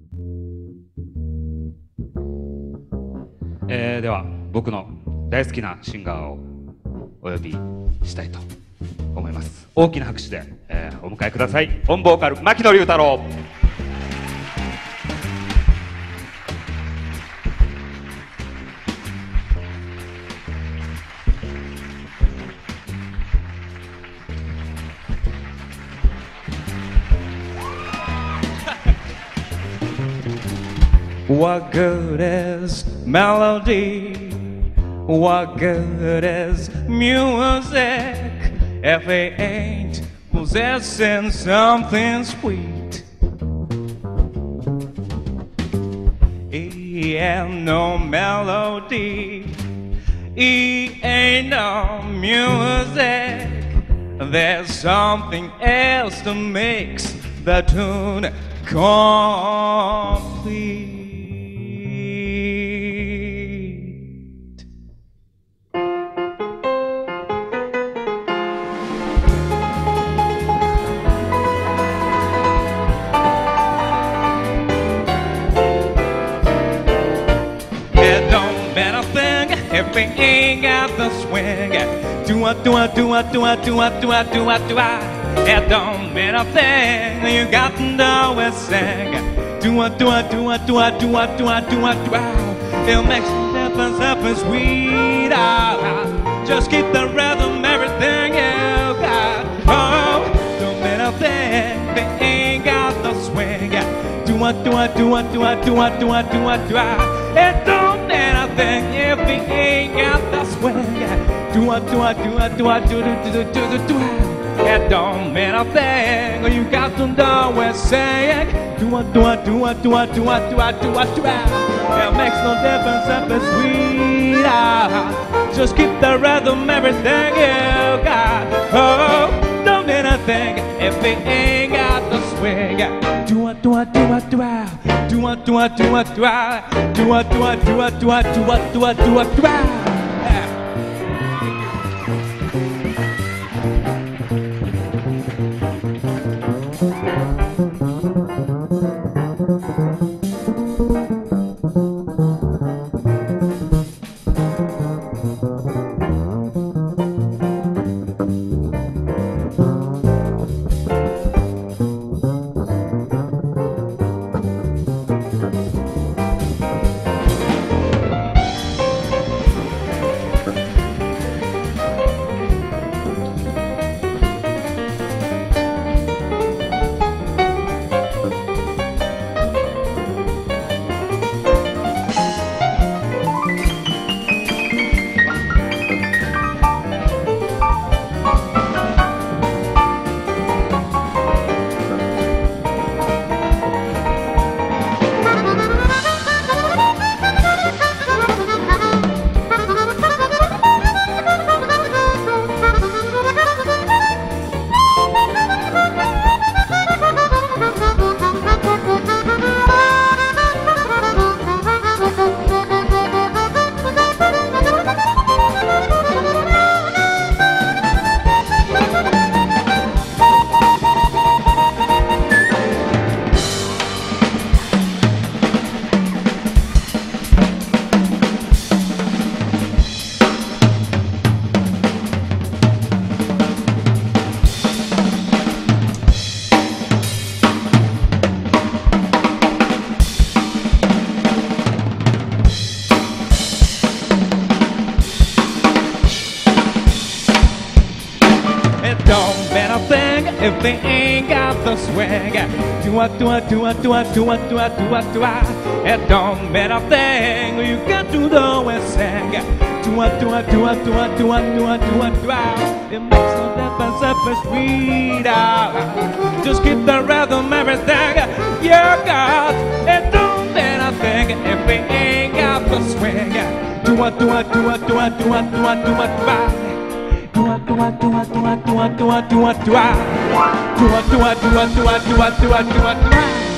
では僕の大好きなシンガーをお呼びしたいと思います。大きな拍手で、お迎えください。オンボーカル牧野龍太郎。What good is melody? What good is music if it ain't possessing something sweet? It ain't no melody, it ain't no music. There's something else that makes the tune complete. If it ain't got the swing, do a do a do a do a do a do a do a do a. It don't mean a thing. You got to know it sing. Do a do a do a do a do a do a do a do a. It makes the difference if it's sweet. Just keep the rhythm, everything you got. Oh, don't mean a thing. If it ain't got the swing, do a do a do a do a do a do a do a do a. It don't mean a thing if it ain't got the swing. Do a do a do a do a do do do do do do. It don't mean a thing. You got to know we're saying. Do a do a do a do a do a do a do a do a. It makes no difference if it's sweet. Just keep the rhythm, everything you got. Oh, don't mean a thing if it ain't got the swing. Do a do a do a do a. Do a do a do a do a. Do a do a do a do a do a do a do a do a. If they ain't got the swing, do a do a do a do a do a do a do a do a. It don't mean a thing. You got to know and sing. Do a do a do a do a do a do a do a do a. It makes no difference if it's sweet. Just keep the rhythm, everything you got. It don't mean a thing if they ain't got the swing. Do a do a do a do a do a do a do a do a. Do a do a do a do a do a do a do a do a do a. Do a do a do a do a do a do a do a do a.